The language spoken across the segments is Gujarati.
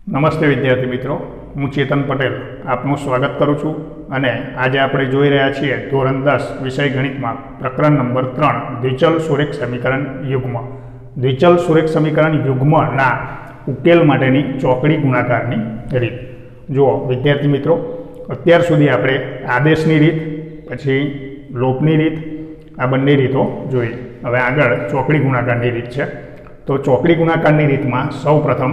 નમસ્તે વિદ્યાર્થી મિત્રો, હું ચેતન પટેલ આપનું સ્વાગત કરું છું. અને આજે આપણે જોઈ રહ્યા છીએ ધોરણ 10 વિષય ગણિતમાં પ્રકરણ નંબર 3 દ્વિચલ સુરેખ સમીકરણ યુગ્મ. દ્વિચલ સુરેખ સમીકરણ યુગ્મના ઉકેલ માટેની ચોકડી ગુણાકારની રીત. જુઓ વિદ્યાર્થી મિત્રો, અત્યાર સુધી આપણે આદેશની રીત પછી લોપની રીત આ બંને રીતો જોઈ. હવે આગળ ચોકડી ગુણાકારની રીત છે. તો ચોકડી ગુણાકારની રીતમાં સૌ પ્રથમ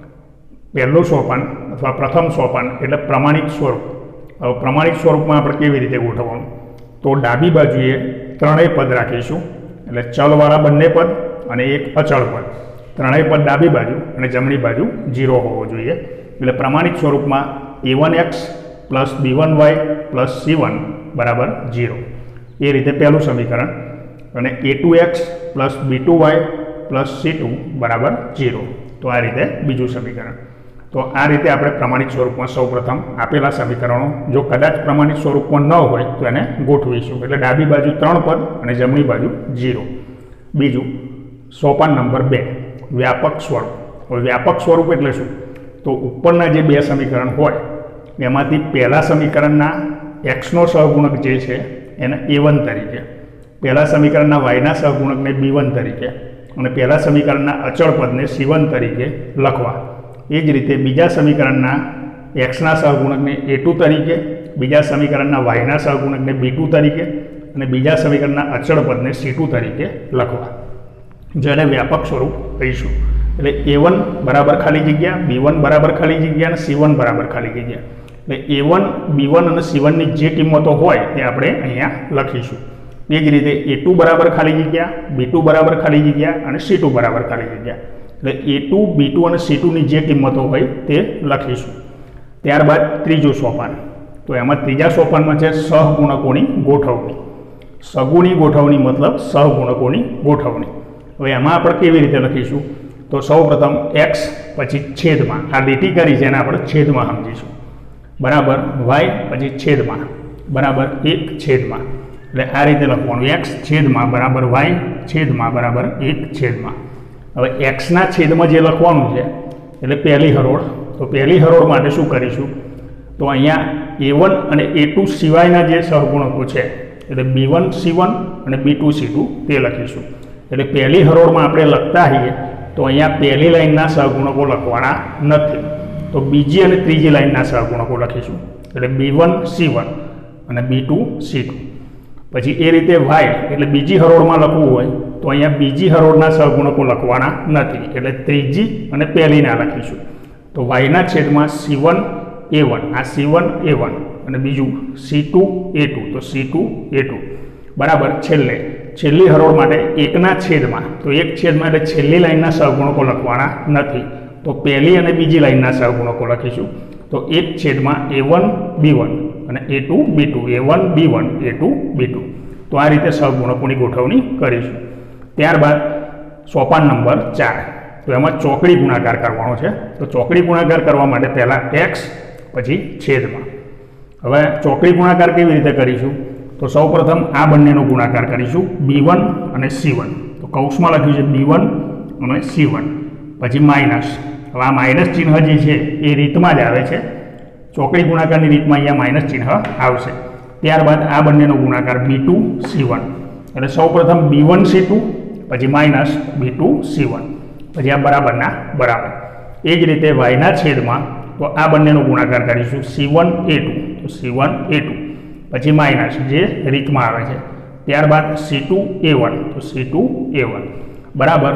પહેલું સોપાન અથવા પ્રથમ સોપાન એટલે પ્રમાણિત સ્વરૂપ. હવે પ્રમાણિત સ્વરૂપમાં આપણે કેવી રીતે ગોઠવવાનું? તો ડાબી બાજુએ ત્રણેય પદ રાખીશું, એટલે ચલવાળા બંને પદ અને એક અચળ પદ. ત્રણેય પદ ડાબી બાજુ અને જમણી બાજુ 0 હોવો જોઈએ. એટલે પ્રમાણિત સ્વરૂપમાં a1x plus b1y plus c1 બરાબર 0. એ રીતે પહેલું સમીકરણ. અને a2x plus b2y plus c2 બરાબર 0. તો આ રીતે બીજું સમીકરણ. તો આ રીતે આપણે પ્રમાણિત સ્વરૂપમાં સૌપ્રથમ આપેલા સમીકરણો જો કદાચ પ્રમાણિત સ્વરૂપમાં ન હોય તો એને ગોઠવીશું. એટલે ડાબી બાજુ 3 પદ અને જમણી બાજુ 0. બીજું સોપાન નંબર 2 વ્યાપક સ્વરૂપ. હવે વ્યાપક સ્વરૂપ એટલે શું? તો ઉપરના જે બે સમીકરણ હોય એમાંથી પહેલા સમીકરણના એક્સનો સહગુણક જે છે એને a1 તરીકે, પહેલા સમીકરણના yના સહગુણકને b1 તરીકે અને પહેલા સમીકરણના અચળ પદને c1 તરીકે લખવા. એ જ રીતે બીજા સમીકરણના એક્સના સહગુણકને a2 તરીકે, બીજા સમીકરણના yના સહગુણકને b2 તરીકે અને બીજા સમીકરણના અચળ પદને c2 તરીકે લખવા, જેને વ્યાપક સ્વરૂપ કહીશું. એટલે a1 બરાબર ખાલી જગ્યા, b1 બરાબર ખાલી જગ્યા અને c1 બરાબર ખાલી જગ્યા. એટલે a1, b1 અને c1ની જે કિંમતો હોય તે આપણે અહીંયા લખીશું. એ જ રીતે a2 બરાબર ખાલી જગ્યા, b2 બરાબર ખાલી જગ્યા અને c2 બરાબર ખાલી જગ્યા. એટલે a2, b2 અને c2ની જે કિંમતો હોય તે લખીશું. ત્યારબાદ ત્રીજું સોપાન. તો એમાં ત્રીજા સોપાનમાં છે સહગુણકોની ગોઠવણી. સગુણી ગોઠવણી મતલબ સહગુણકોની ગોઠવણી. હવે એમાં આપણે કેવી રીતે લખીશું? તો સૌપ્રથમ x પછી છેદમાં, આ લીટી કરી છે એને આપણે છેદમાં સમજીશું, બરાબર y પછી છેદમાં બરાબર 1 છેદમાં. એટલે આ રીતે લખવાનું, x છેદમાં બરાબર y છેદમાં બરાબર 1 છેદમાં. હવે એક્સના છેદમાં જે લખવાનું છે એટલે પહેલી હરોળ. તો પહેલી હરોળ માટે શું કરીશું? તો અહીંયા a1 અને a2 સિવાયના જે સહગુણકો છે એટલે b1 c1 અને b2 c2 તે લખીશું. એટલે પહેલી હરોળમાં આપણે લખતા હોઈએ તો અહીંયા પહેલી લાઈનના સહગુણકો લખવાના નથી, તો બીજી અને ત્રીજી લાઈનના સહગુણકો લખીશું. એટલે b1 c1 અને b2 c2. પછી એ રીતે y એટલે બીજી હરોળમાં લખવું હોય તો અહીંયા બીજી હરોળના સહગુણકો લખવાના નથી, એટલે ત્રીજી અને પહેલીના લખીશું. તો yના છેદમાં c1 a1, આ c1 a1 અને બીજું c2 a2, તો c2 a2 બરાબર. છેલ્લી હરોળ માટે એકના છેદમાં, તો એક છેદમાં એટલે છેલ્લી લાઈનના સહગુણકો લખવાના નથી, તો પહેલી અને બીજી લાઈનના સહગુણકો લખીશું. તો એક છેદમાં a1 b1 અને a2 b2, a1 b1 a2 b2. તો આ રીતે સહગુણકોની ગોઠવણી કરીશું. ત્યારબાદ સોપાન નંબર 4. તો એમાં ચોકડી ગુણાકાર કરવાનો છે. તો ચોકડી ગુણાકાર કરવા માટે પહેલાં x પછી છેદમાં. હવે ચોકડી ગુણાકાર કેવી રીતે કરીશું? તો સૌપ્રથમ આ બંનેનો ગુણાકાર કરીશું, b1 અને c1. તો કૌંસમાં લખ્યું છે b1 અને c1, પછી માઇનસ. હવે આ માઇનસ ચિહ્ન જે છે એ રીતમાં જ આવે છે, ચોકડી ગુણાકારની રીતમાં અહીંયા માઇનસ ચિહ્ન આવશે. ત્યારબાદ આ બંનેનો ગુણાકાર b2 c1. એટલે સૌપ્રથમ b1 c2 પછી માઇનસ b2 c1, પછી આ બરાબરના બરાબર. એ જ રીતે yના છેદમાં, તો આ બંનેનો ગુણાકાર કરીશું c1 a2, તો c1 a2 પછી માઇનસ જે રીતમાં આવે છે. ત્યારબાદ c2 a1, તો c2 a1 બરાબર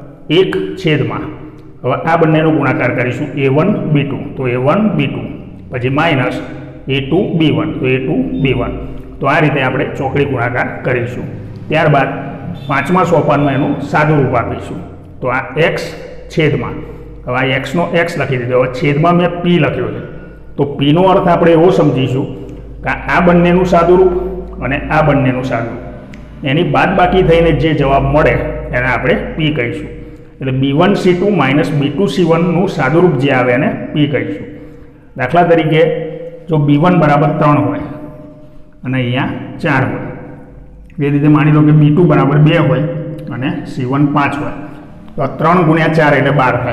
1 છેદમાં. હવે આ બંનેનો ગુણાકાર કરીશું a1 b2, તો a1 b2 પછી માઇનસ a2 b1, તો a2 b1. તો આ રીતે આપણે ચોકડી ગુણાકાર કરીશું. ત્યારબાદ પાંચમા સોપાનમાં એનું સાદું રૂપ આપીશું. તો આ x છેદમાં, હવે આ xનો x લખી દીધો, હવે છેદમાં મેં p લખ્યો છે. તો pનો અર્થ આપણે એવો સમજીશું કે આ બંનેનું સાદું રૂપ અને આ બંનેનું સાદું રૂપ, એની બાદબાકી થઈને જે જવાબ મળે એને આપણે p કહીશું. એટલે b1 c2 માઇનસ b2 c1નું સાદુરૂપ જે આવે એને p કહીશું. દાખલા તરીકે જો b1 બરાબર 3 હોય અને અહીંયા 4 હોય, એ રીતે માની લો કે b2 બરાબર 2 હોય અને c1 5 હોય, તો 3 ગુણ્યા 4 એટલે 12 થાય.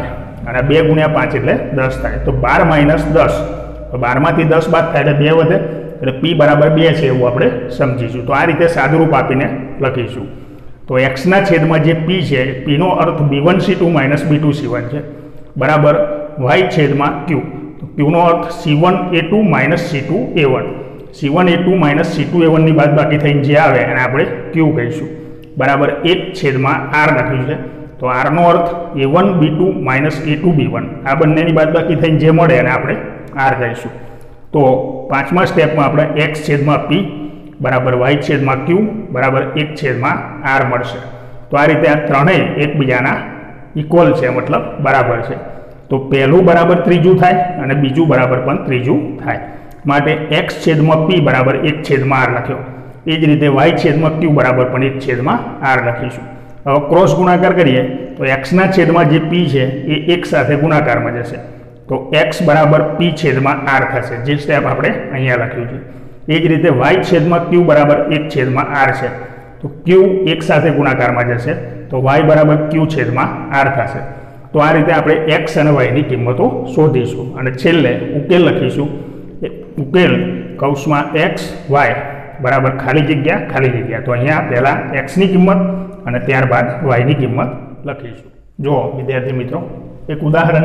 અને 2 ગુણ્યા 5 એટલે 10 થાય, તો 12 માઇનસ 10, તો 12 માંથી 10 બાદ થાય એટલે 2 વધે, એટલે p બરાબર 2 છે એવું આપણે સમજીશું. તો આ રીતે સાદુરૂપ આપીને લખીશું. તો એક્સના છેદમાં જે p છે, pનો અર્થ b1c2 માઇનસ b2c1 છે, બરાબર y છેદમાં q, તો qનો અર્થ c1a2 minus c2a1, c1a2 minus c2a1 ની બાદ બાકી થઈને જે આવે એને આપણે q કહીશું, બરાબર 1 છેદમાં r લખ્યું છે, તો r નો અર્થ a1 b2 minus a2 b1, આ બંનેની બાદ બાકી થઈને જે મળે એને આપણે r કહીશું. તો પાંચમા સ્ટેપમાં આપણે x છેદમાં p બરાબર y છેદમાં q બરાબર 1 છેદમાં r મળશે. તો આ રીતે આ ત્રણેય એકબીજાના ઇક્વલ છે, મતલબ બરાબર છે. તો પહેલું બરાબર ત્રીજું થાય અને બીજું બરાબર પણ ત્રીજું થાય, માટે x છેદમાં p બરાબર 1 છેદમાં r લખ્યો. એ જ રીતે y છેદમાં q બરાબર પણ 1 છેદમાં r લખીશું. હવે ક્રોસ ગુણાકાર કરીએ તો xના છેદમાં જે p છે એ 1 સાથે ગુણાકારમાં જશે, તો x બરાબર p છેદમાં r થશે, જે સ્ટેપ આપણે અહીંયા લખ્યું છે. એ જ રીતે y છેદમાં q બરાબર 1 છેદમાં r છે, તો q 1 સાથે ગુણાકારમાં જશે, તો y બરાબર q છેદમાં r થશે. તો આ રીતે આપણે x અને y ની કિંમતો શોધીશું અને છેલ્લે ઉકેલ લખીશું. ઉકેલ કૌંસમાં x y બરાબર ખાલી જગ્યા, તો અહીંયા પહેલાં x ની કિંમત અને ત્યારબાદ y ની કિંમત લખીશું. જો વિદ્યાર્થી મિત્રો, એક ઉદાહરણ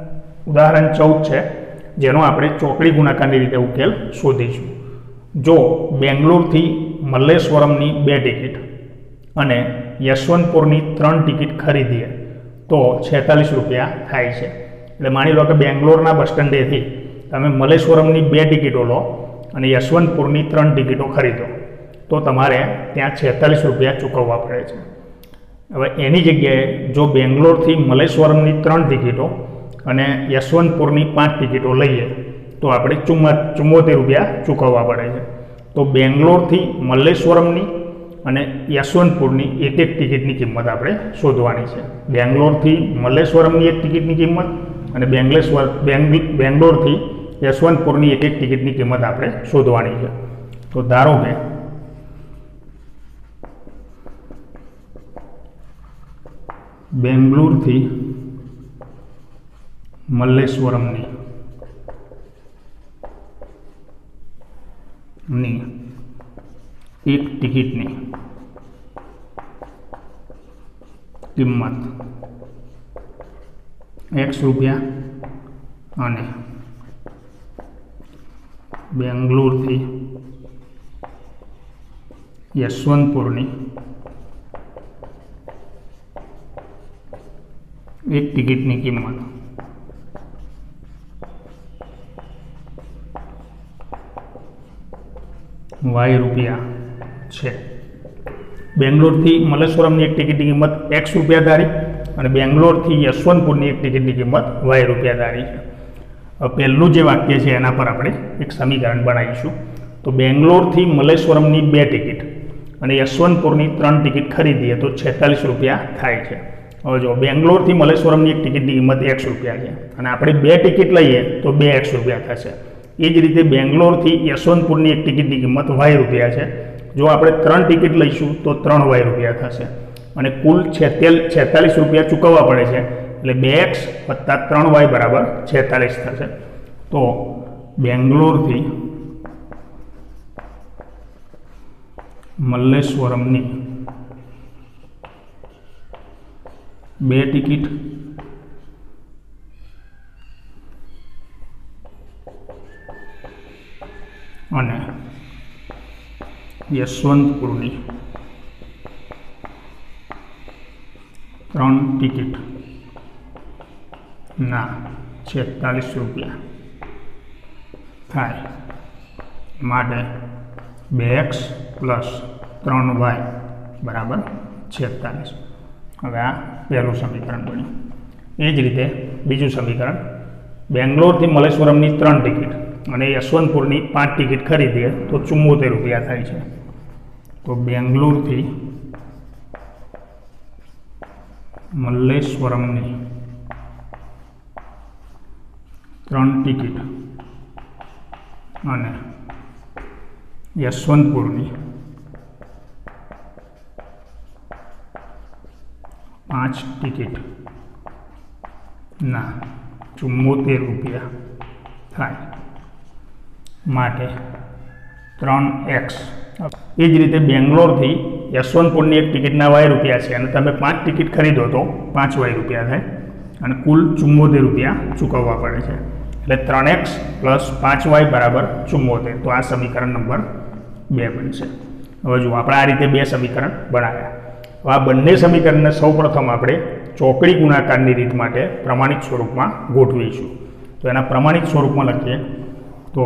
14 છે, જેનો આપણે ચોકડી ગુણાકારની રીતે ઉકેલ શોધીશું. જો બેંગ્લોરથી મલ્લેશ્વરમની 2 ટિકિટ અને યશવંતપુરની 3 ટિકિટ ખરીદીએ તો 46 રૂપિયા થાય છે. એટલે માની લો કે બેંગ્લોરના બસ સ્ટેન્ડેથી તમે મલ્લેશ્વરમની 2 ટિકિટો લો અને યશવંતપુરની 3 ટિકિટો ખરીદો, તો તમારે ત્યાં 46 રૂપિયા ચૂકવવા પડે છે. હવે એની જગ્યાએ જો બેંગ્લોરથી મલ્લેશ્વરમની 3 ટિકિટો અને યશવંતપુરની 5 ટિકિટો લઈએ તો આપણે 74 રૂપિયા ચૂકવવા પડે છે. તો બેંગ્લોરથી મલ્લેશ્વરમની અને યશવંતપુરની એક ટિકિટની કિંમત આપણે શોધવાની છે. બેંગ્લોરથી મલ્લેશ્વરમની 1 ટિકિટની કિંમત અને બેંગ્લોરથી યશવંતપુરની એક ટિકિટની કિંમત આપણે શોધવાની છે. તો ધારો કે બેંગ્લોરથી મલ્લેશ્વરમની એક ટિકિટની કિંમત x રૂપિયા અને બેંગ્લોરથી યશવંતપુરની એક ટિકિટની કિંમત y રૂપિયા છે. બેંગ્લોરથી મલ્લેશ્વરમની એક ટિકિટની કિંમત x રૂપિયા ધારી અને બેંગ્લોરથી યશવંતપુરની એક ટિકિટની કિંમત y રૂપિયા ધારી છે. પહેલું જે વાક્ય છે એના પર આપણે એક સમીકરણ બનાવીશું. તો બેંગ્લોરથી મલ્લેશ્વરમની 2 ટિકિટ અને યશવંતપુરની 3 ટિકિટ ખરીદીએ તો 46 રૂપિયા થાય છે. હવે જો બેંગ્લોરથી મલ્લેશ્વરમની એક ટિકિટની કિંમત x રૂપિયા છે અને આપણે 2 ટિકિટ લઈએ તો 2x રૂપિયા થશે. એ જ રીતે બેંગ્લોરથી યશવંતપુરની એક ટિકિટની કિંમત y રૂપિયા છે. જો આપણે 3 ટિકિટ લઈશું તો 3y રૂપિયા થશે અને કુલ 46 રૂપિયા ચૂકવવા પડે છે, એટલે 2x વત્તા 3y બરાબર 46 થશે. તો બેંગ્લોરથી મલ્લેશ્વરમની 2 ટિકિટ અને યશવંતપુરની 3 ટિકિટ ના 46 રૂપિયા થાય, માટે 2x પ્લસ 3y બરાબર 46. હવે આ પહેલું સમીકરણ બન્યું. એ જ રીતે બીજું સમીકરણ, બેંગ્લોરથી મલ્લેશ્વરમની 3 ટિકિટ અને યશવંતપુરની 5 ટિકિટ ખરીદીએ તો 74 રૂપિયા થાય છે. તો બેંગ્લોરથી મલ્લેશ્વરમની 3 ટિકિટ અને યશવંતપુરની 5 ટિકિટ ના 74 રૂપિયા થાય માટે 3x। એ જ રીતે બેંગ્લોરથી યશવંતપુરની એક ટિકિટના y રૂપિયા છે અને તમે 5 ટિકિટ ખરીદો તો 5y રૂપિયા થાય અને કુલ 74 રૂપિયા ચૂકવવા પડે છે, એટલે 3x + 5y = 74। તો આ સમીકરણ નંબર 2 બનશે। હવે જુઓ આપણે આ રીતે 2 સમીકરણ બનાવ્યા। હવે આ બંને સમીકરણને સૌપ્રથમ આપણે ચોકડી ગુણાકારની રીત માટે પ્રમાણિત સ્વરૂપમાં ગોઠવીશું। તો એના પ્રમાણિત સ્વરૂપમાં લખીએ તો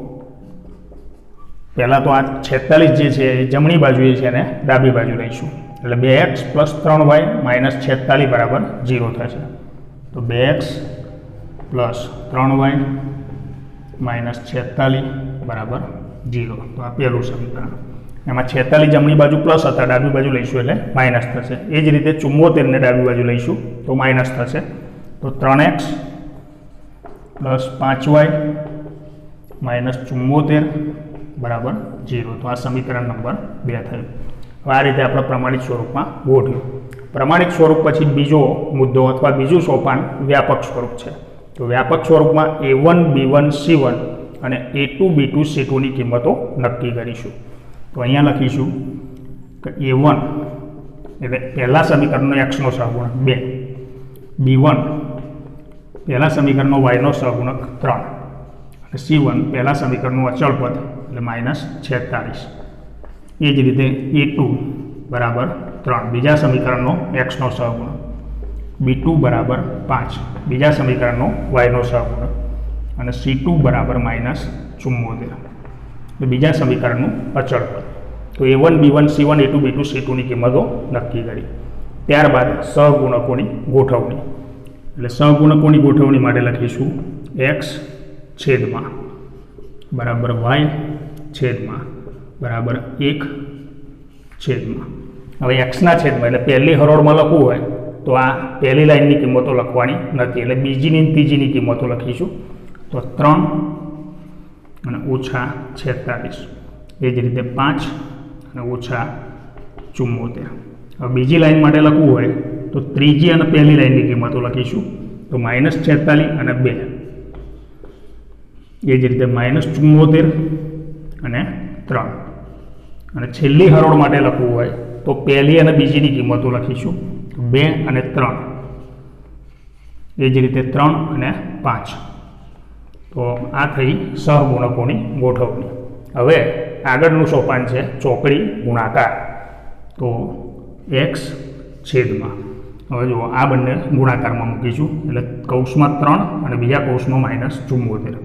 પહેલાં તો આ 46 જે છે એ જમણી બાજુએ છે અને ડાબી બાજુ લઈશું, એટલે 2x + 3y - 46 = 0 થશે। તો 2x + 3y - 46 = 0। તો આ પહેલું સમીકરણ। એમાં 46 જમણી બાજુ પ્લસ હતા, ડાબી બાજુ લઈશું એટલે માઇનસ થશે। એ જ રીતે 74 ને ડાબી બાજુ લઈશું તો માઇનસ થશે। તો 3x + 5y - 74 = 0। તો આ સમીકરણ નંબર 2 થયું। હવે આ રીતે આપણે પ્રમાણિત સ્વરૂપમાં ગોઠવ્યું। પ્રમાણિત સ્વરૂપ પછી બીજો મુદ્દો અથવા બીજું સોપાન વ્યાપક સ્વરૂપ છે। તો વ્યાપક સ્વરૂપમાં a1 b1 c1 અને a2 b2 c2 ની કિંમતો નક્કી કરીશું। તો અહીંયા લખીશું કે a1 એટલે પહેલા સમીકરણનો x નો સહગુણક 2, b1 પહેલા સમીકરણનો y નો સહગુણક 3 અને c1 પહેલા સમીકરણનું અચળ પદ એટલે -46। એ જ રીતે a2 = 3 બીજા સમીકરણનો x નો સહગુણક, b2 = 5 બીજા સમીકરણનો y નો સહગુણક અને c2 = -74 તો બીજા સમીકરણનું અચળ પદ। તો a1 b1 c1 a2 b2 c2 ની કિંમતો નક્કી કરી। ત્યારબાદ સહગુણકોની ગોઠવણી, એટલે સહગુણકોની ગોઠવણી માટે લખીશું x છેદમાં બરાબર y છેદમાં બરાબર 1 છેદમાં। હવે x ના છેદમાં એટલે પહેલી હરોળમાં લખવું હોય તો આ પહેલી લાઈનની કિંમતો લખવાની નથી, એટલે બીજીની અને ત્રીજીની કિંમતો લખીશું। તો 3 અને -46, એ જ રીતે 5 અને -74। હવે બીજી લાઈન માટે લખવું હોય તો ત્રીજી અને પહેલી લાઈનની કિંમતો લખીશું। તો -46 અને 2, એ જ રીતે -74 અને 3 અને છેલ્લી હરોળ માટે લખવું હોય તો પહેલી અને બીજીની કિંમતો લખીશું 2 અને 3, એ જ રીતે 3 અને 5। તો આ થઈ સહગુણકોની ગોઠવણી। હવે આગળનું સોપાન છે ચોકડી ગુણાકાર। તો x છેદમાં, હવે જુઓ આ બંને ગુણાકારમાં મૂકીશું એટલે કૌંસમાં 3 અને બીજા કૌંસમાં -74,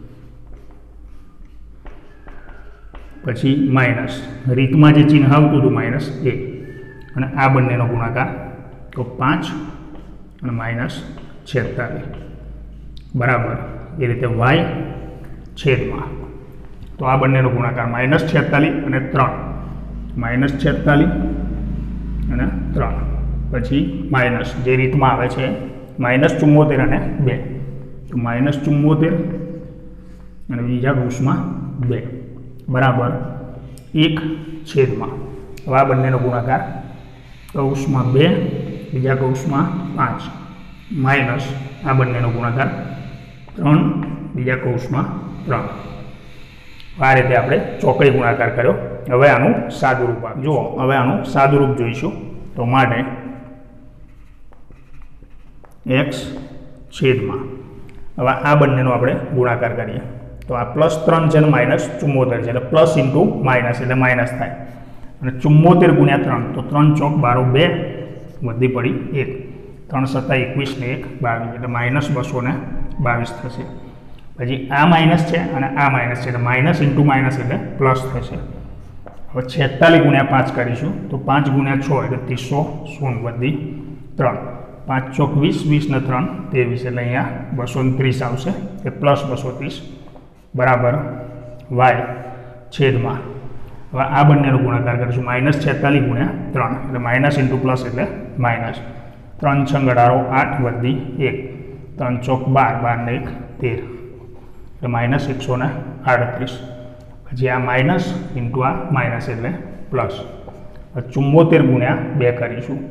પછી માઇનસ રીતમાં જે ચિહ્ન આવતું હતું -1 અને આ બંનેનો ગુણાકાર તો 5 અને -46 બરાબર એ રીતે y છેદમાં, તો આ બંનેનો ગુણાકાર -46 અને 3 -46 અને 3 પછી માઇનસ જે રીતમાં આવે છે -74 અને 2, તો -74 અને બીજા કૌંસમાં 2 બરાબર 1 છેદમાં, હવે આ બંનેનો ગુણાકાર કૌંસમાં 2 બીજા કૌંસમાં 5 માઇનસ આ બંનેનો ગુણાકાર 3 બીજા કૌંસમાં 3। આ રીતે આપણે ચોકડી ગુણાકાર કર્યો। હવે આનું સાદુરૂપ જુઓ, હવે આનું સાદુરૂપ જોઈશું। તો માટે x છેદમાં, હવે આ બંનેનો આપણે ગુણાકાર કરીએ તો આ +3 છે અને -74 છે, એટલે પ્લસ ઇન્ટુ માઇનસ એટલે માઇનસ થાય અને 74 × 3 તો 3 ચોક 12 2 વધી પડી 1, 3 સત્તા 21 ને 1 22 એટલે -222 થશે। પછી આ માઇનસ છે અને આ માઇનસ છે એટલે માઇનસ ઇન્ટુ માઇનસ એટલે પ્લસ થશે। હવે 46 × 5 કરીશું તો 5 × 6 એટલે 300 વધી 3, 5 ચોક 20 20 ને 3 23 એટલે અહીંયા 230 આવશે, એ +230 બરાબર y છેદમાં, હવે આ બંનેનો ગુણાકાર કરીશું -46 × 3 એટલે માઇનસ ઇન્ટુ પ્લસ એટલે માઇનસ, 3 × 6 = 8 વધી 1, 3 ચોક 12 12 ને 1 13 એટલે -138, પછી આ માઇનસ ઇન્ટુ આ માઇનસ એટલે પ્લસ। 74 × 2 કરીશું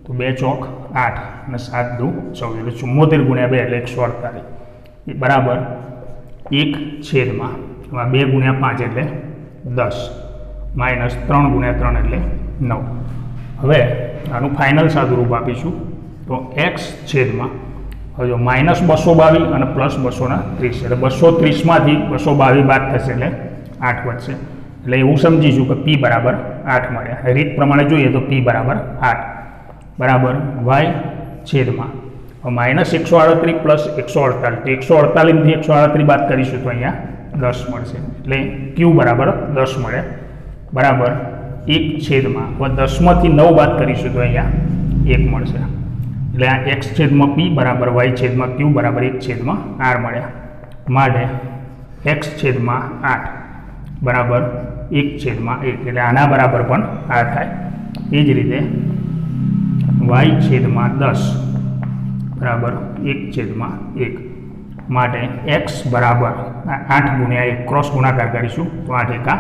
तो 2 ચોક 8 અને 7 દુ 14 એટલે 74 ગુણ્યા 2 એટલે 148 બરાબર 1 છેદમાં 2 ગુણ્યા 5 એટલે 10 માઇનસ 3 ગુણ્યા 3 એટલે 9. હવે આનું ફાઇનલ સાદુરૂપ આપીશું તો x છેદમાં હવે જો માઇનસ 222 અને પ્લસ 230 એટલે 230 માંથી 222 બાદ થશે એટલે 8 વધશે એટલે એવું સમજીશું કે p બરાબર 8 મળ્યા. રીત પ્રમાણે જોઈએ તો p બરાબર 8 બરાબર y છેદમાં માઇનસ 138 પ્લસ 148 તો 148 થી 138 બાદ કરીશું તો અહીંયા 10 મળશે એટલે q બરાબર 10 મળે બરાબર 1 છેદમાં 10 માંથી 9 બાદ કરીશું તો અહીંયા 1 મળશે એટલે આ x છેદમાં p બરાબર y છેદમાં q બરાબર 1 છેદમાં r મળ્યા માટે x છેદમાં 8 બરાબર 1 છેદમાં 1 એટલે આના બરાબર પણ આ થાય. એ જ રીતે y છેદમાં 10 બરાબર 1 છેદમાં 1 માટે x બરાબર 8 ગુણ્યા 1 ક્રોસ ગુણાકાર કરીશું તો 8 એકા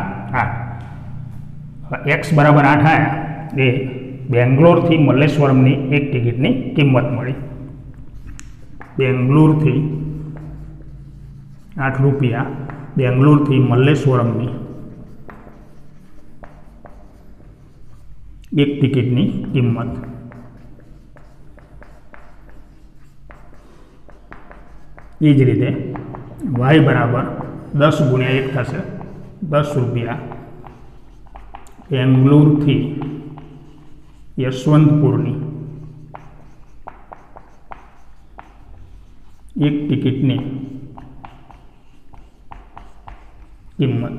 8 x બરાબર 8 આવ્યા એ બેંગ્લોરથી મલ્લેશ્વરમની એક ટિકિટની કિંમત મળી. બેંગ્લોરથી 8 રૂપિયા બેંગ્લોરથી મલ્લેશ્વરમની એક ટિકિટની કિંમત. એ જ રીતે y બરાબર 10 ગુણ્યા 1 થશે 10 રૂપિયા બેંગ્લોરથી યશવંતપુરની એક ટિકિટની કિંમત.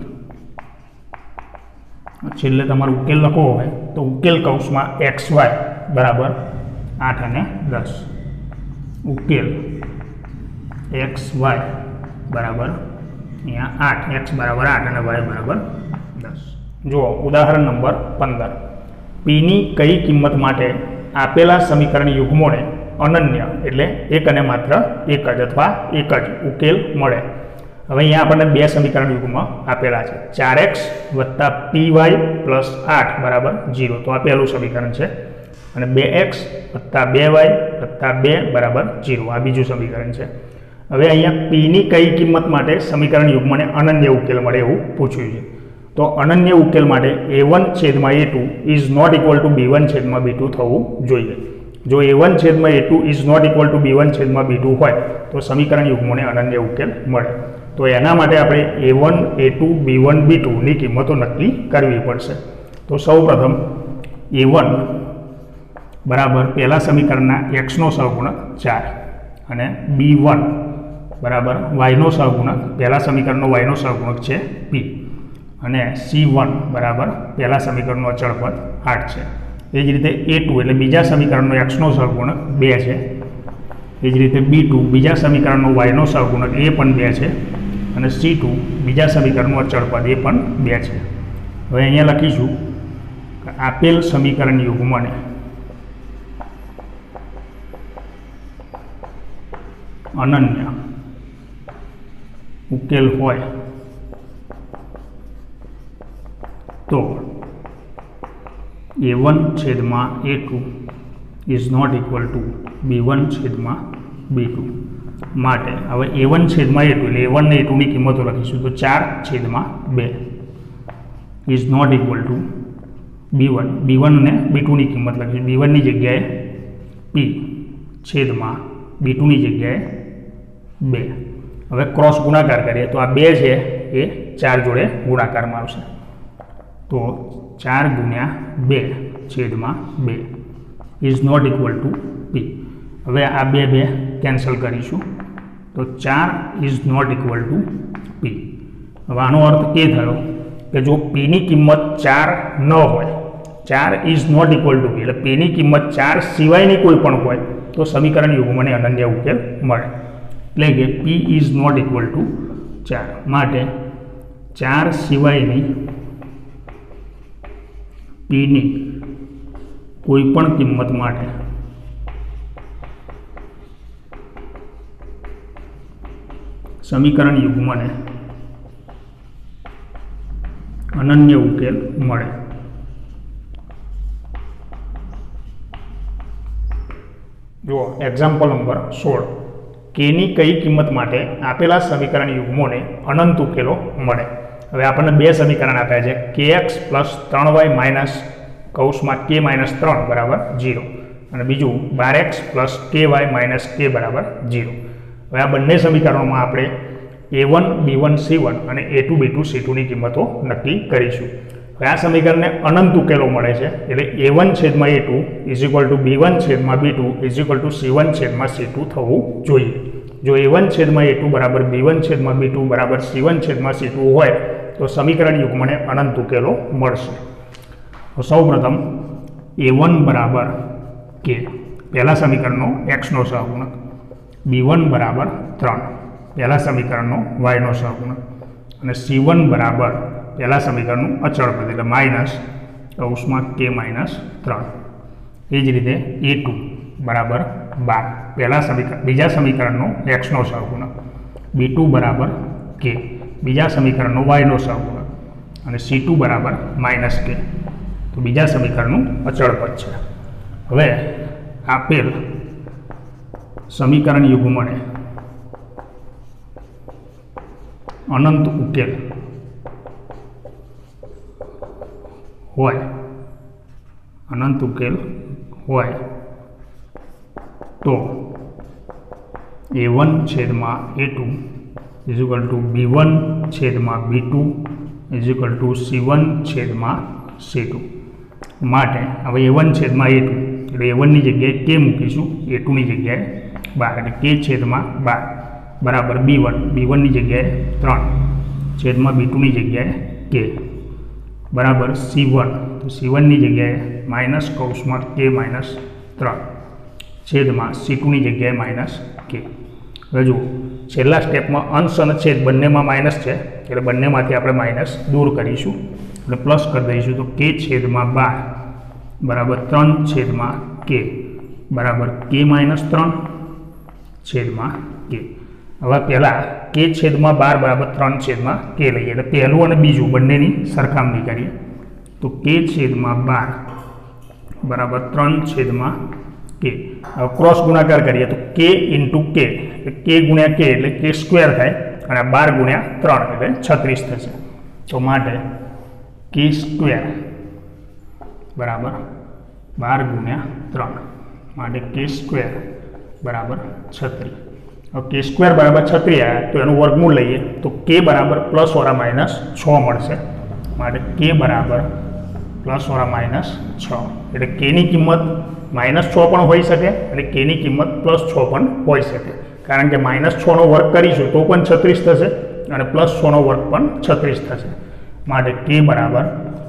છેલ્લે તમારે ઉકેલ લખવો હોય તો ઉકેલ કૌંસમાં xy બરાબર 8 અને 10 ઉકેલ xy બરાબર અહીંયા 8 x બરાબર 8 અને y બરાબર 10. જુઓ ઉદાહરણ નંબર 15 પીની કઈ કિંમત માટે આપેલા સમીકરણ યુગ્મોને અનન્ય એટલે એક અને માત્ર એક જ અથવા એક જ ઉકેલ મળે. હવે અહીંયા આપણને બે સમીકરણ યુગ્મ આપેલા છે 4x + py + 8 બરાબર 0 તો આ પહેલું સમીકરણ છે અને 2x + 2y + 2 બરાબર 0 આ બીજું સમીકરણ છે. હવે અહીંયા પીની કઈ કિંમત માટે સમીકરણ યુગ્મને અનન્ય ઉકેલ મળે એવું પૂછ્યું છે. તો અનન્ય ઉકેલ માટે a1 છેદમાં a2 is not equal two b1 છેદમાં b2 થવું જોઈએ. જો a1 છેદમાં a2 is not equal two b1 છેદમાં b2 હોય તો સમીકરણ યુગ્મને અનન્ય ઉકેલ મળે. તો એના માટે આપણે a1 a2 b1 b2 ની કિંમતો નક્કી કરવી પડશે. તો સૌપ્રથમ a1 બરાબર પહેલા સમીકરણના x નો સહગુણક 4 અને b1 બરાબર y નો સહગુણક પહેલા સમીકરણનો y નો સહગુણક છે p અને c1 બરાબર પહેલા સમીકરણનો અચળ પદ 8 છે. એ જ રીતે a2 એટલે બીજા સમીકરણનો x નો સહગુણક 2 છે. એ જ રીતે b2 બીજા સમીકરણનો y નો સહગુણક એ પણ 2 છે અને c2 બીજા સમીકરણનું અચળ પદ એ પણ 2 છે. હવે અહીંયા લખીશું કે આપેલ સમીકરણ યુગ્મને અનન્ય ઉકેલ હોય તો a1 છેદમાં a2 is not equal two b1 છેદમાં b2 માટે હવે a1 છેદમાં a2 એટલે a1 ને a2 ની કિંમતો લખીશું તો 4 છેદમાં 2 is not equal two b1 ને b2 ની કિંમત લખીશું. b1 ની જગ્યાએ p છેદમાં b2 ની જગ્યાએ 2. હવે ક્રોસ ગુણાકાર કરીએ તો આ 2 છે એ 4 જોડે ગુણાકારમાં આવશે તો 4 ગુણ્યા 2 છેદમાં 2 is not equal to p. હવે આ 2 કેન્સલ કરીશું તો 4 is not equal to p. હવે આનો અર્થ એ થયો કે જો p ની કિંમત 4 ન હોય 4 is not equal to p એટલે p ની કિંમત 4 સિવાયની કોઈ પણ હોય તો સમીકરણ યુગ્મને અનન્ય ઉકેલ મળે. એટલે કે p is not equal to 4 માટે 4 સિવાયની p ની કોઈ પણ કિંમત માટે સમીકરણ યુગ્મને અનન્ય ઉકેલ મળે. જુઓ એક્ઝામ્પલ નંબર 16, કેની કઈ કિંમત માટે આપેલા સમીકરણ યુગ્મોને અનંત ઉકેલો મળે. હવે આપણને બે સમીકરણ આપ્યા છે, kx પ્લસ 3y માઇનસ કૌંસમાં k માઇનસ 3 બરાબર 0 અને બીજું 12x plus ky minus k બરાબર 0. હવે આ બંને સમીકરણોમાં આપણે a1 b1 c1 અને a2 b2 c2 ની કિંમતો નક્કી કરીશું. હવે આ સમીકરણને અનંત ઉકેલો મળે છે એટલે a1 છેદમાં a2 is equal to b1 છેદમાં b2 is equal to c1 છેદમાં c2 થવું જોઈએ. જો a1 છેદમાં a2 બરાબર b1 છેદમાં b2 બરાબર c1 છેદમાં c2 હોય તો સમીકરણ યુગ્મને અનંત ઉકેલો મળશે. તો સૌપ્રથમ a1 બરાબર k, પહેલા સમીકરણનો x નો સહગુણક, b1 બરાબર 3, પહેલા સમીકરણનો y નો સહગુણક, અને c1 બરાબર પહેલા સમીકરણનું અચળ પદ એટલે માઇનસ કૌંસમાં k માઇનસ 3. એ જ રીતે a2 બરાબર 12, પહેલા બીજા સમીકરણનો x નો સહગુણક, b2 બરાબર k, બીજા સમીકરણનો y નો સહગુણક, અને c2 બરાબર માઇનસ k, તો બીજા સમીકરણનું અચળ પદ છે. હવે આપેલ સમીકરણ યુગ્મને અનંત ઉકેલ હોય, અનંત ઉકેલ હોય તો a1 છેદમાં a2 is equal to b1 છેદમાં b2 is equal to c1 છેદમાં c2. માટે હવે a1 છેદમાં a2 એટલે a1 ની જગ્યાએ k મૂકીશું, a2 ની જગ્યાએ 12 એટલે k છેદમાં 12 બરાબર b1 ની જગ્યાએ 3 છેદમાં b2 ની જગ્યાએ k બરાબર c1, તો c1 ની જગ્યાએ માઇનસ કૌંસમાં k માઇનસ 3 છેદમાં c2 ની જગ્યાએ માઇનસ k. હવે જુઓ છેલ્લા સ્ટેપમાં અંશ અને છેદ બંનેમાં માઇનસ છે એટલે બંનેમાંથી આપણે માઇનસ દૂર કરીશું એટલે પ્લસ કરી દઈશું, તો k છેદમાં 12 બરાબર 3 છેદમાં k બરાબર k માઇનસ 3 છેદમાં k. હવે પહેલાં k છેદમાં 12 બરાબર 3 છેદમાં k લઈએ એટલે પહેલું અને બીજું બંનેની સરખામણી કરીએ તો k છેદમાં 12 બરાબર 3 છેદમાં k. હવે ક્રોસ ગુણાકાર કરીએ તો k ઇન્ટુ k એટલે k ગુણ્યા k એટલે k સ્ક્વેર થાય અને 12 ગુણ્યા 3 એટલે 36 થશે. તો માટે k સ્ક્વેર બરાબર 12 ગુણ્યા 3 માટે k સ્ક્વેર બરાબર 36. હવે k સ્ક્વેર બરાબર 36 આવ્યા તો એનું વર્ગમૂળ લઈએ તો k બરાબર પ્લસ વાળા માઇનસ 6 મળશે. માટે k બરાબર પ્લસ વાળા માઇનસ 6 એટલે k ની કિંમત -6 પણ હોઈ શકે અને k ની કિંમત +6 પણ હોઈ શકે, કારણ કે -6 નો વર્ગ કરીશું તો પણ 36 થશે અને +6 નો વર્ગ પણ 36 થશે. માટે k બરાબર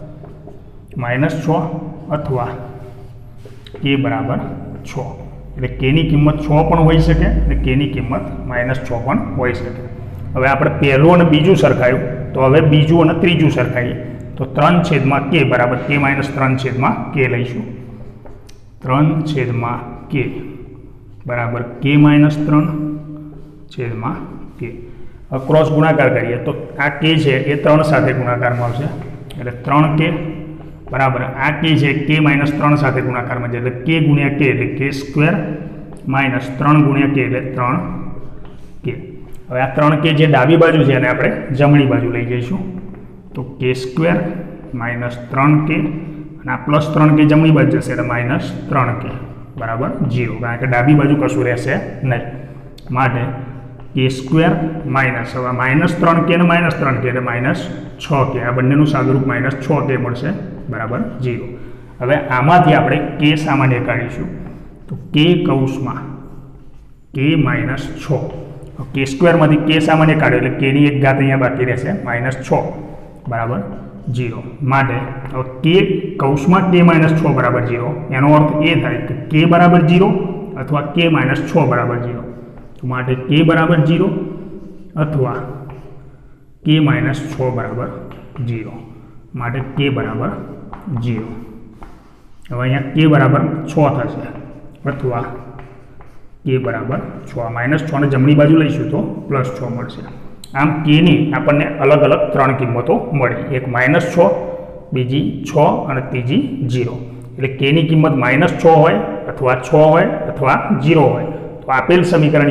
-6 અથવા k બરાબર 6 એટલે k ની કિંમત 6 પણ હોઈ શકે અને k ની કિંમત -6 પણ હોઈ શકે. હવે આપણે પહેલું અને બીજું સરખાયું તો હવે બીજું અને ત્રીજું સરખાઈએ તો 3 છેદમાં k બરાબર k માઇનસ 3 છેદમાં k લઈશું. 3 છેદમાં k બરાબર k માઇનસ 3 છેદમાં k. હવે ક્રોસ ગુણાકાર કરીએ તો આ k છે એ 3 સાથે ગુણાકારમાં આવશે એટલે 3k બરાબર આ k છે k માઇનસ 3 સાથે ગુણાકારમાં છે એટલે k ગુણ્યા k એટલે k સ્ક્વેર માઇનસ 3 ગુણ્યા k એટલે 3k. હવે આ 3k જે ડાબી બાજુ છે એને આપણે જમણી બાજુ લઈ જઈશું તો k સ્ક્વેર માઇનસ 3k અને આ પ્લસ 3k જમણી બાજુ જશે એટલે માઇનસ 3k બરાબર 0, કારણ કે ડાબી બાજુ કશું રહેશે નહીં. માટે k સ્ક્વેર માઇનસ હવે માઇનસ 3k અને માઇનસ 3k એટલે માઇનસ 6k, આ બંનેનું સાદુરૂપ માઇનસ 6k મળશે બરાબર 0. હવે આમાંથી આપણે k સામાન્ય કાઢીશું તો k કૌંસમાં k માઇનસ 6, k સ્ક્વેરમાંથી k સામાન્ય કાઢ્યો એટલે k ની એક ઘાત અહીંયા બાકી રહેશે -6 બરાબર 0. માટે k કૌંસમાં k માઇનસ 6 બરાબર 0 એનો અર્થ એ થાય કે k બરાબર 0 અથવા k માઇનસ 6 બરાબર 0. તો માટે k બરાબર 0 અથવા k માઇનસ 6 બરાબર 0. માટે k બરાબર 0. હવે અહીંયા k બરાબર 6 થશે અથવા k બરાબર 6, -6 ને જમણી બાજુ લઈશું તો +6 મળશે. આમ k ની આપણને અલગ અલગ 3 કિંમતો મળી, એક -6, બીજી 6 અને ત્રીજી 0. એટલે કેની કિંમત -6 હોય અથવા 6 હોય અથવા 0 હોય તો આપેલ સમીકરણ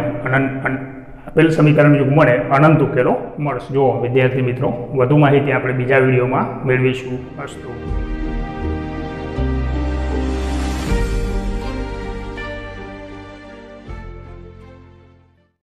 યુગ્મને અનંત ઉકેલો મળશે. જો વિદ્યાર્થી મિત્રો, વધુ માહિતી આપણે બીજા વિડીયોમાં મેળવીશું. અસ્તુ.